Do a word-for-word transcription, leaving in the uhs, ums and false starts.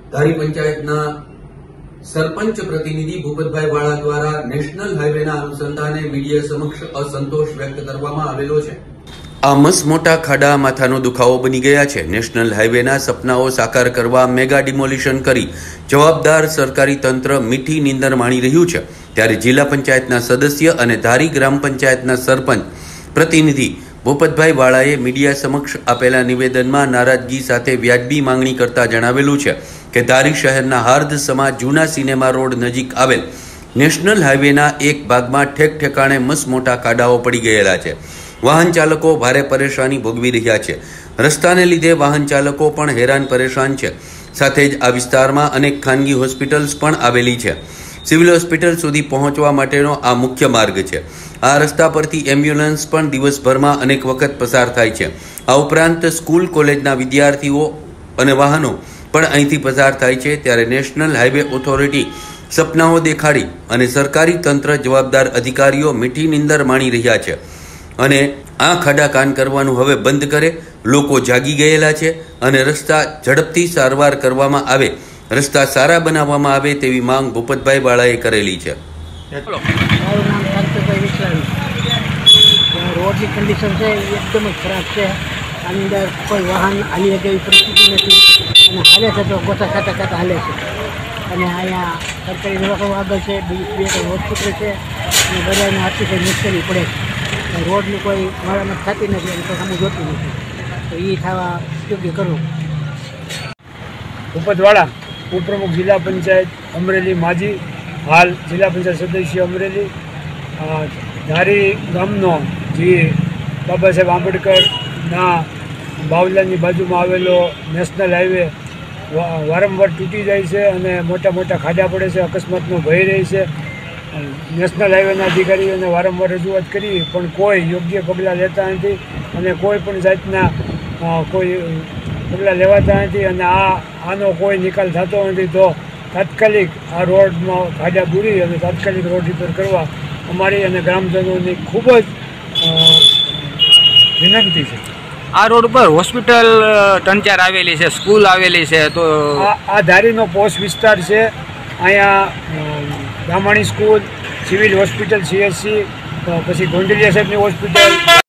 ધારી પંચાયતના સરપંચ પ્રતિનિધિ ભૂપતભાઈ વાળા દ્વારા નેશનલ હાઈવેના અનુસંધાને મીડિયા સમક્ષ અસંતોષ વ્યક્ત કરવામાં આવેલો છે। આ મસ મોટા ખાડા માથાનો દુખાવો બની ગયા છે। નેશનલ હાઈવેના સપનાઓ સાકાર કરવા મેગા ડિમોલિશન કરી જવાબદાર સરકારી તંત્ર મીઠી નીંદર માણી રહ્યું છે, ત્યારે જિલ્લા પંચાયતના સદસ્ય અને ધારી ગ્રામ પંચાયતના સરપંચ પ્રતિનિધિ ભૂપતભાઈ વાળાએ મીડિયા સમક્ષ આપેલા નિવેદનમાં નારાજગી સાથે વ્યાજબી માંગણી કરતા જણાવેલું છે કે ધારી શહેરના હાર્દ સમા જૂના સિનેમા રોડ નજીક આવેલ નેશનલ હાઈવેના એક ભાગમાં ઠેક ઠેકાણે મસ મોટા ખાડાઓ પડી ગયેલા છે। વાહન ચાલકો ભારે પરેશાની ભોગવી રહ્યા છે। રસ્તાને લીધે વાહન ચાલકો પણ હેરાન પરેશાન છે। સાથે જ આ વિસ્તારમાં અનેક ખાનગી હોસ્પિટલ્સ પણ આવેલી છે। સિવિલ હોસ્પિટલ સુધી પહોંચવા માટેનો આ મુખ્ય માર્ગ છે। આ રસ્તા પરથી એમ્બ્યુલન્સ પણ દિવસભરમાં અનેક વખત પસાર થાય છે। આ ઉપરાંત સ્કૂલ કોલેજના વિદ્યાર્થીઓ અને વાહનો પણ અહીંથી પસાર થાય છે, ત્યારે નેશનલ હાઈવે ઓથોરિટી સપનાઓ દેખાડી અને સરકારી તંત્ર જવાબદાર અધિકારીઓ મીઠી નીંદર માણી રહ્યા છે અને આ ખાડા કાન કરવાનું હવે બંધ કરે। લોકો જાગી ગયેલા છે અને રસ્તા ઝડપથી સારવાર કરવામાં આવે, રસ્તા સારા બનાવવામાં આવે તેવી માંગ ભૂપતભાઈ વાળાએ કરેલી છે। રોડની કન્ડિશન છે એકદમ જ ખરાબ છે। આની અંદર કોઈ વાહન હાલી શકે એવી પરિસ્થિતિ નથી અને હાલે છે તો ગોતા ખાતા ખાતા હાલે છે। અને અહીંયા સરકારી દવાખાનું આગળ છે, બીજી બે ત્રણ હોસ્પિટલ છે અને બધાને અતિશય મુશ્કેલી પડે છે। રોડની કોઈ મરામત થતી નથી અને કોઈ સામું જોતું નથી, તો એ થવા યોગ્ય કરવું। ભૂપતવાળા ઉપપ્રમુખ જિલ્લા પંચાયત અમરેલી માજી, હાલ જિલ્લા પંચાયત સદસ્ય અમરેલી। ધારી ગામનો જે બાબા સાહેબ આંબેડકરના બાવલાની બાજુમાં આવેલો નેશનલ હાઈવે વારંવાર તૂટી જાય છે અને મોટા મોટા ખાડા પડે છે, અકસ્માતનો ભય રહે છે। નેશનલ હાઈવેના અધિકારીઓને વારંવાર રજૂઆત કરી પણ કોઈ યોગ્ય પગલાં લેતા નથી અને કોઈ પણ જાતના કોઈ પગલાં લેવાતા નથી અને આ આનો કોઈ નિકાલ થતો નથી। તો તાત્કાલિક આ રોડમાં ખાડા પૂરી અને તાત્કાલિક રોડ રિપેર કરવા અમારી અને ગ્રામજનોની ખૂબ જ વિનંતી છે। આ રોડ ઉપર હોસ્પિટલ ત્રણ ચાર આવેલી છે, સ્કૂલ આવેલી છે, તો આ ધારીનો પોસ્ટ વિસ્તાર છે। અહીંયા Brahmani school, civil hospital, CHC, પછી ગોંડલિયા સાહેબની હોસ્પિટલ